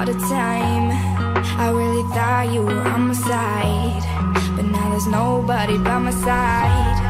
the time. I really thought you were on my side, but now there's nobody by my side.